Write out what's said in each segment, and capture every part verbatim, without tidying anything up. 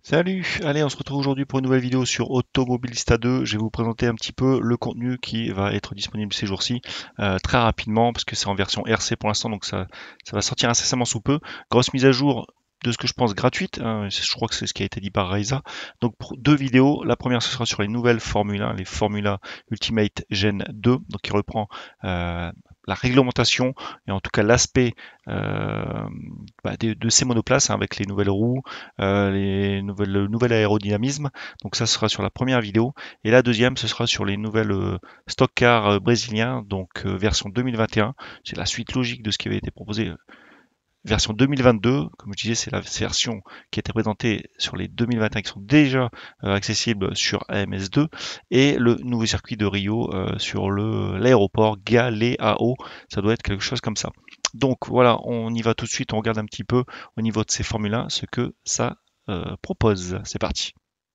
Salut, allez, on se retrouve aujourd'hui pour une nouvelle vidéo sur Automobilista deux. Je vais vous présenter un petit peu le contenu qui va être disponible ces jours-ci, euh, très rapidement, parce que c'est en version R C pour l'instant, donc ça, ça va sortir incessamment sous peu. Grosse mise à jour de ce que je pense gratuite, hein, je crois que c'est ce qui a été dit par Raisa. Donc pour deux vidéos, la première ce sera sur les nouvelles Formula, les Formula Ultimate Gen deux, donc qui reprend euh, la réglementation et en tout cas l'aspect euh, bah, de, de ces monoplaces, hein, avec les nouvelles roues, euh, les nouvelles, le nouvel aérodynamisme. Donc ça sera sur la première vidéo. Et la deuxième, ce sera sur les nouvelles euh, stock cars euh, brésiliens, donc euh, version deux mille vingt et un. C'est la suite logique de ce qui avait été proposé euh, version deux mille vingt-deux. Comme je disais, c'est la version qui a été présentée sur les deux mille vingt et un qui sont déjà euh, accessibles sur A M S deux. Et le nouveau circuit de Rio euh, sur le l'aéroport Galeao. Ça doit être quelque chose comme ça. Donc voilà, on y va tout de suite, on regarde un petit peu au niveau de ces Formule un ce que ça euh, propose. C'est parti.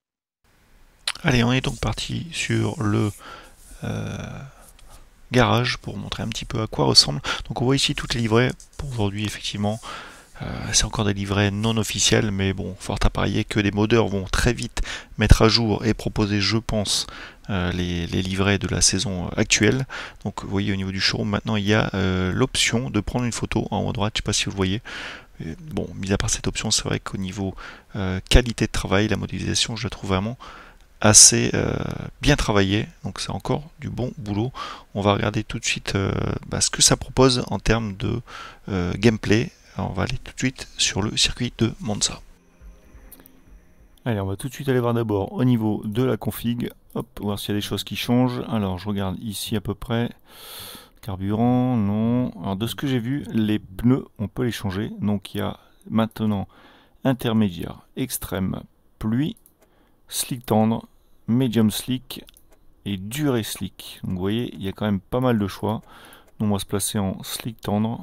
Allez, on est donc parti sur le euh, garage pour montrer un petit peu à quoi ressemble. Donc on voit ici toutes les livrets. Pour aujourd'hui, effectivement, euh, c'est encore des livrets non officiels, mais bon, fort à parier que des modeurs vont très vite mettre à jour et proposer, je pense, euh, les, les livrets de la saison actuelle. Donc vous voyez au niveau du showroom, maintenant il y a euh, l'option de prendre une photo en haut à droite, je ne sais pas si vous le voyez. Bon, mis à part cette option, c'est vrai qu'au niveau euh, qualité de travail, la modélisation, je la trouve vraiment assez euh, bien travaillée. Donc c'est encore du bon boulot. On va regarder tout de suite euh, bah, ce que ça propose en termes de euh, gameplay. Alors, on va aller tout de suite sur le circuit de Monza. Allez, on va tout de suite aller voir d'abord au niveau de la config. Hop, voir s'il y a des choses qui changent. Alors je regarde ici à peu près. Carburant, non. Alors de ce que j'ai vu, les pneus, on peut les changer. Donc il y a maintenant intermédiaire, extrême, pluie, slick tendre, medium slick et durée slick. Donc vous voyez, il y a quand même pas mal de choix. Donc on va se placer en slick tendre.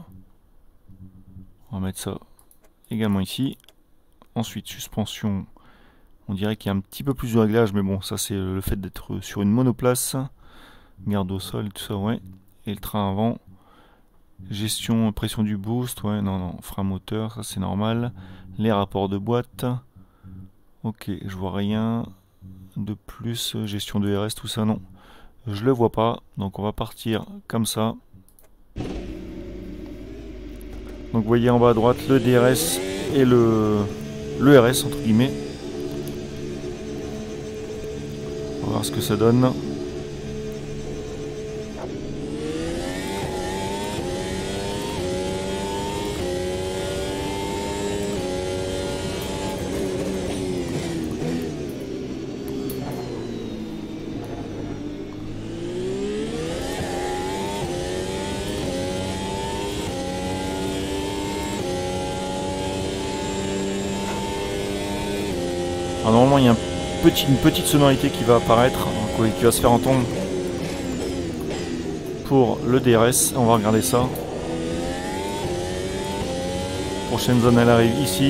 On va mettre ça également ici. Ensuite, suspension. On dirait qu'il y a un petit peu plus de réglage, mais bon, ça c'est le fait d'être sur une monoplace. Garde au sol et tout ça, ouais. Et le train avant. Gestion, pression du boost, ouais, non, non, frein moteur, ça c'est normal. Les rapports de boîte. Ok, je vois rien de plus. Gestion de R S, tout ça, non. Je le vois pas, donc on va partir comme ça. Donc vous voyez en bas à droite le D R S et le, le R S entre guillemets. On va voir ce que ça donne. Alors normalement il y a un petit, une petite sonorité qui va apparaître, donc, qui va se faire entendre pour le D R S. On va regarder ça. Prochaine zone elle arrive ici.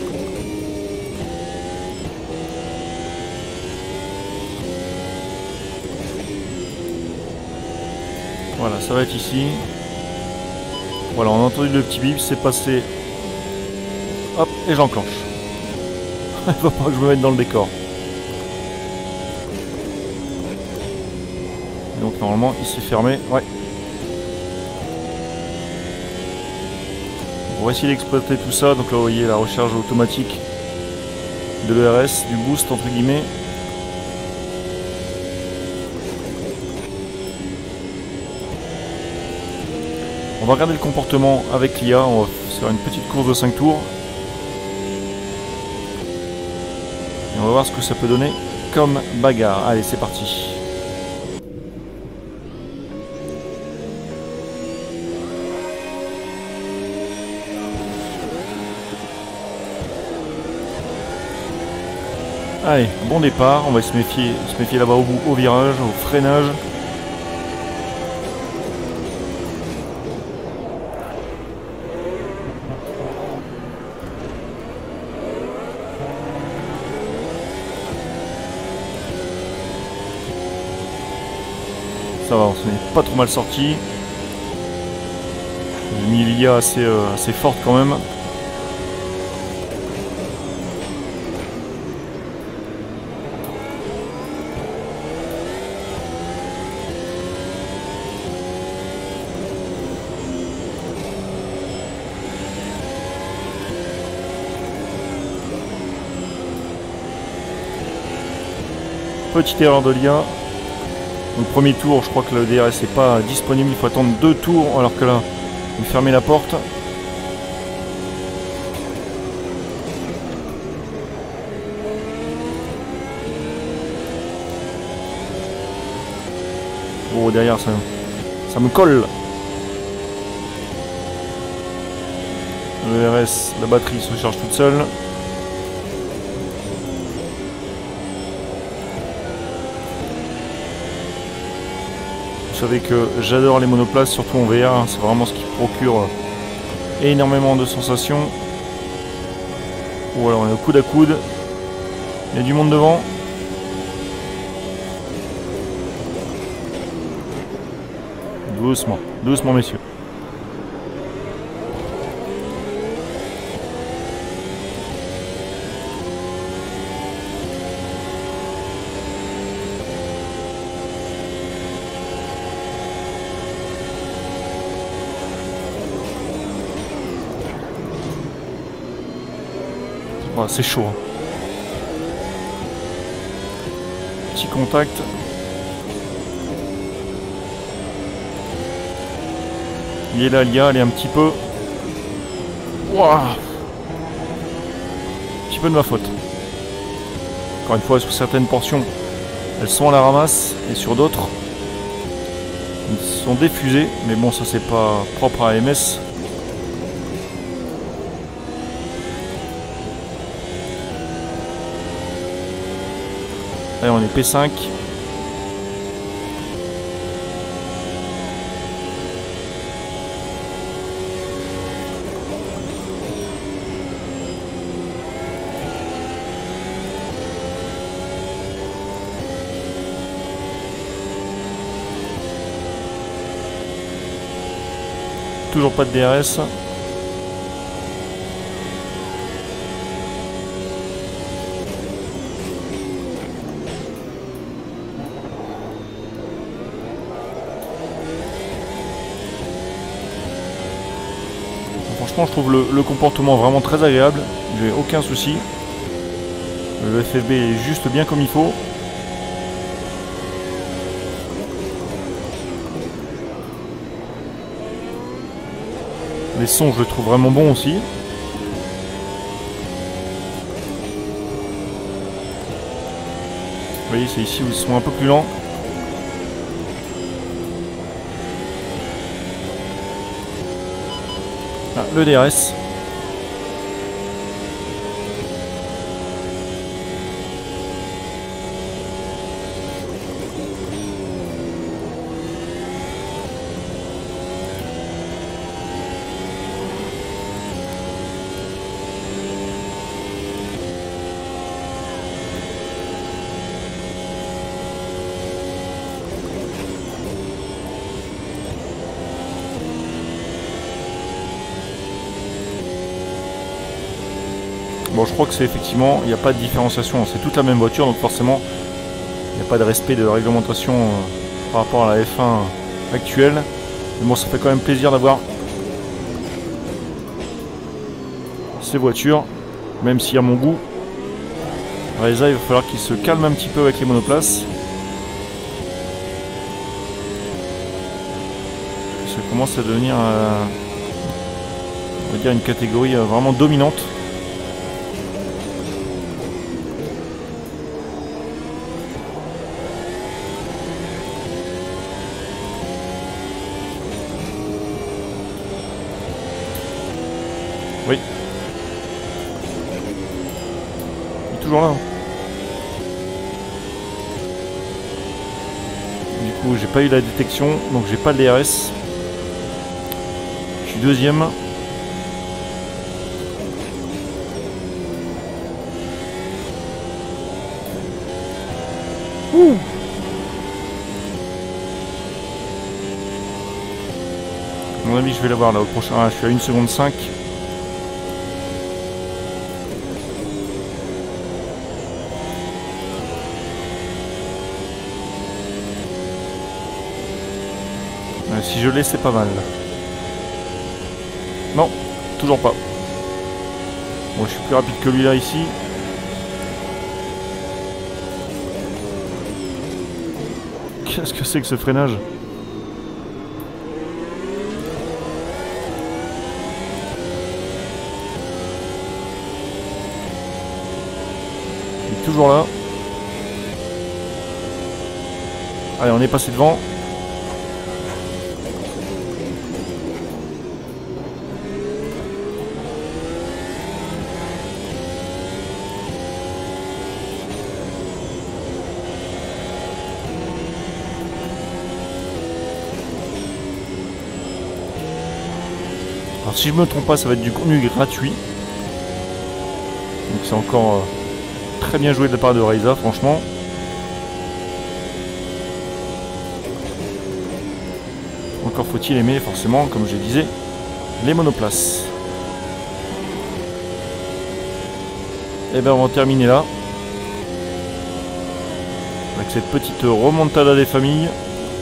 Voilà, ça va être ici. Voilà, on a entendu le petit bip, c'est passé. Hop, et j'enclenche. Il faut pas que je me mette dans le décor. Et donc normalement il s'est fermé. Ouais. On va essayer d'exploiter tout ça. Donc là vous voyez la recharge automatique de l'E R S, du boost entre guillemets. On va regarder le comportement avec l'I A. On va faire une petite course de cinq tours. Et on va voir ce que ça peut donner comme bagarre. Allez, c'est parti. Allez, bon départ. On va se méfier, se méfier là-bas au bout, au virage, au freinage. Ça va, on s'en est pas trop mal sorti. J'ai mis l'I A assez, euh, assez forte quand même. petite erreur de l'I A. Donc premier tour, je crois que le D R S n'est pas disponible, il faut attendre deux tours alors que là, il fermait la porte. Oh, derrière ça, ça me colle. Le R S, la batterie se charge toute seule. Vous savez que j'adore les monoplaces, surtout en V R, c'est vraiment ce qui procure énormément de sensations. Voilà, on est au coude à coude. Il y a du monde devant. Doucement, doucement messieurs. Voilà, c'est chaud. Petit contact. Il est là, l'I A, elle est un petit peu... Waouh, un petit peu de ma faute. Encore une fois, sur certaines portions, elles sont à la ramasse, et sur d'autres, elles sont diffusées. Mais bon, ça c'est pas propre à A M S. Allez, on est P cinq. Toujours pas de D R S. Franchement, je trouve le, le comportement vraiment très agréable. J'ai aucun souci. Le F F B est juste bien comme il faut. Les sons, je les trouve vraiment bons aussi. Vous voyez, c'est ici où ils sont un peu plus lents. Ah, le D R S. Bon, je crois que c'est effectivement, il n'y a pas de différenciation, c'est toute la même voiture, donc forcément, il n'y a pas de respect de réglementation euh, par rapport à la F un actuelle. Mais bon, ça fait quand même plaisir d'avoir ces voitures, même si à mon goût, Reza, il va falloir qu'il se calme un petit peu avec les monoplaces. Ça commence à devenir, euh, on va dire, une catégorie euh, vraiment dominante. Oui. Il est toujours là. Hein. Du coup, j'ai pas eu la détection, donc j'ai pas le D R S. Je suis deuxième. Ouh. À mon avis, je vais l'avoir là au prochain. Ah, je suis à une seconde cinq. Si je l'ai, c'est pas mal. Non, toujours pas. Bon, je suis plus rapide que lui là ici. Qu'est-ce que c'est que ce freinage? Il est toujours là. Allez, on est passé devant. Alors si je me trompe pas, ça va être du contenu gratuit. Donc c'est encore euh, très bien joué de la part de Reiza, franchement. Encore faut-il aimer forcément, comme je disais, les monoplaces. Et bien on va terminer là. Avec cette petite remontada des familles.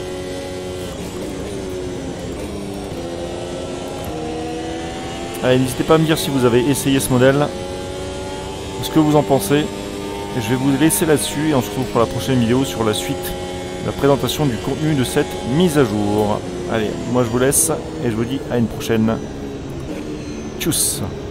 Allez, n'hésitez pas à me dire si vous avez essayé ce modèle, ce que vous en pensez. Et je vais vous laisser là-dessus et on se retrouve pour la prochaine vidéo sur la suite, la présentation du contenu de cette mise à jour. Allez, moi je vous laisse et je vous dis à une prochaine. Tchuss!